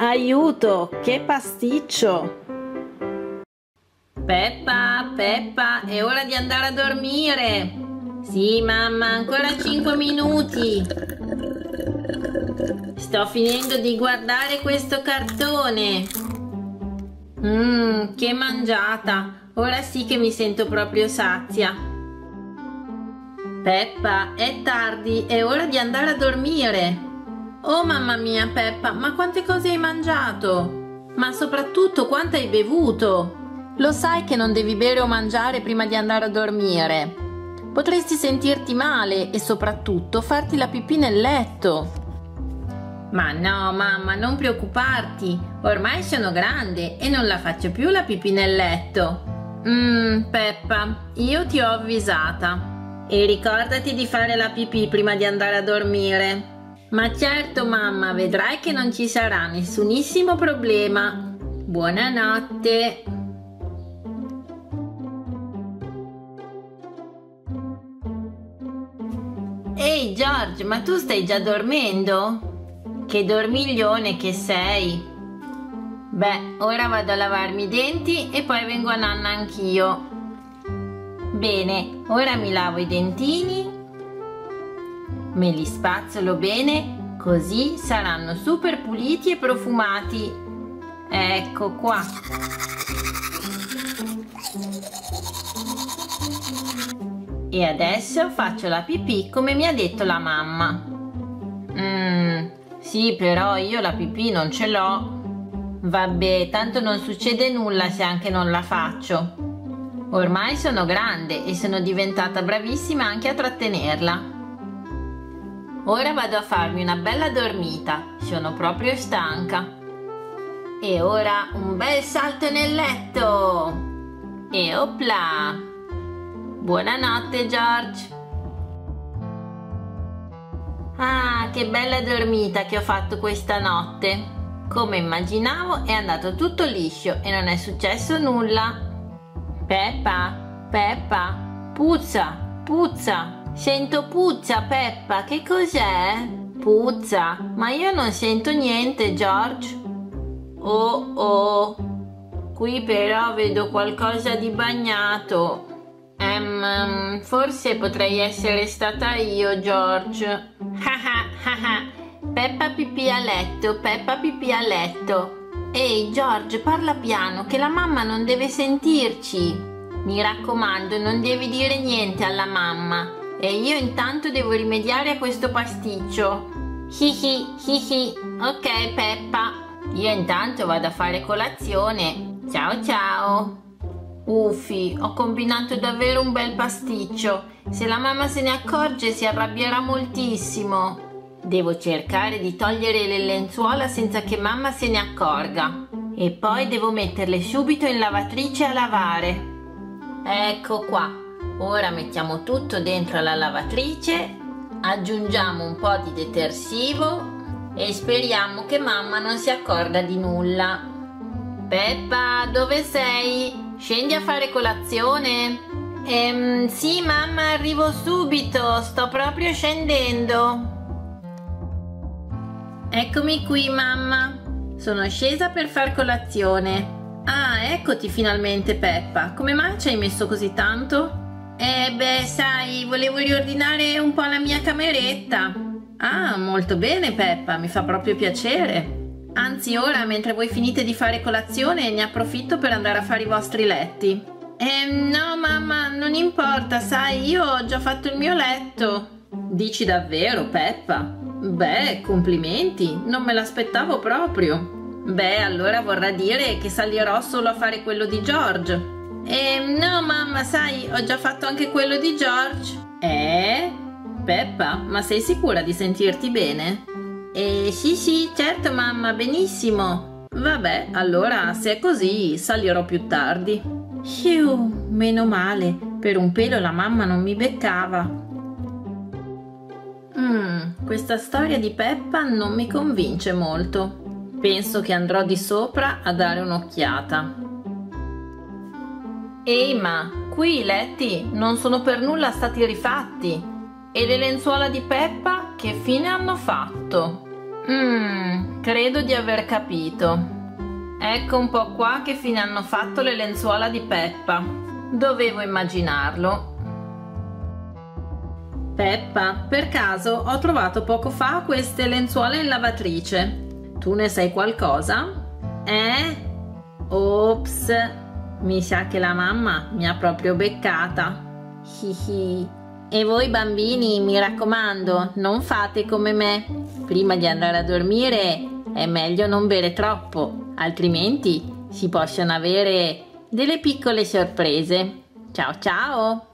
Aiuto, che pasticcio! Peppa, Peppa, è ora di andare a dormire. Sì, mamma, ancora 5 minuti. Sto finendo di guardare questo cartone. Che mangiata. Ora sì che mi sento proprio sazia. Peppa, è tardi, è ora di andare a dormire. Oh mamma mia, Peppa, ma quante cose hai mangiato? Ma soprattutto quanto hai bevuto? Lo sai che non devi bere o mangiare prima di andare a dormire. Potresti sentirti male e soprattutto farti la pipì nel letto. Ma no, mamma, non preoccuparti. Ormai sono grande e non la faccio più la pipì nel letto. Peppa, io ti ho avvisata. E ricordati di fare la pipì prima di andare a dormire. Ma certo, mamma, vedrai che non ci sarà nessunissimo problema. Buonanotte. Ehi George, ma tu stai già dormendo? Che dormiglione che sei. Beh, ora vado a lavarmi i denti e poi vengo a nanna anch'io. Bene, ora mi lavo i dentini, me li spazzolo bene, così saranno super puliti e profumati. Ecco qua. E adesso faccio la pipì come mi ha detto la mamma. Sì, però io la pipì non ce l'ho. Vabbè, tanto non succede nulla se anche non la faccio. Ormai sono grande e sono diventata bravissima anche a trattenerla. Ora vado a farmi una bella dormita, sono proprio stanca. E ora un bel salto nel letto. E opla! Buonanotte George. Ah, che bella dormita che ho fatto questa notte. Come immaginavo è andato tutto liscio e non è successo nulla. Peppa, Peppa, puzza, puzza. Sento puzza, Peppa, che cos'è? Puzza, ma io non sento niente, George. Oh, qui però vedo qualcosa di bagnato. Forse potrei essere stata io, George. Peppa pipì a letto, Peppa pipì a letto. Ehi, George, parla piano, che la mamma non deve sentirci. Mi raccomando, non devi dire niente alla mamma. E io intanto devo rimediare a questo pasticcio. Ok, Peppa. Io intanto vado a fare colazione. Ciao ciao. Uffi, ho combinato davvero un bel pasticcio. Se la mamma se ne accorge si arrabbierà moltissimo. Devo cercare di togliere le lenzuola senza che mamma se ne accorga. E poi devo metterle subito in lavatrice a lavare. Ecco qua. Ora mettiamo tutto dentro la lavatrice, aggiungiamo un po' di detersivo e speriamo che mamma non si accorga di nulla. Peppa, dove sei? Scendi a fare colazione? Sì mamma, arrivo subito, sto proprio scendendo. Eccomi qui mamma, sono scesa per far colazione. Ah, eccoti finalmente Peppa, come mai ci hai messo così tanto? Beh, sai, volevo riordinare un po' la mia cameretta. Ah, molto bene Peppa, mi fa proprio piacere. Anzi, ora, mentre voi finite di fare colazione, ne approfitto per andare a fare i vostri letti. No mamma, non importa, sai, io ho già fatto il mio letto. Dici davvero, Peppa? Beh, complimenti, non me l'aspettavo proprio. Beh, allora vorrà dire che salirò solo a fare quello di George. No mamma, sai, ho già fatto anche quello di George. Peppa, ma sei sicura di sentirti bene? Sì, certo mamma, benissimo. Vabbè, allora se è così salirò più tardi. Meno male, per un pelo la mamma non mi beccava. Questa storia di Peppa non mi convince molto. Penso che andrò di sopra a dare un'occhiata. Ehi, ma qui i letti non sono per nulla stati rifatti. E le lenzuola di Peppa che fine hanno fatto? Credo di aver capito. Ecco un po' qua che fine hanno fatto le lenzuola di Peppa. Dovevo immaginarlo. Peppa, per caso ho trovato poco fa queste lenzuola in lavatrice. Tu ne sai qualcosa? Ops, mi sa che la mamma mi ha proprio beccata. Hihi. E voi bambini, mi raccomando, non fate come me. Prima di andare a dormire è meglio non bere troppo, altrimenti si possono avere delle piccole sorprese. Ciao ciao!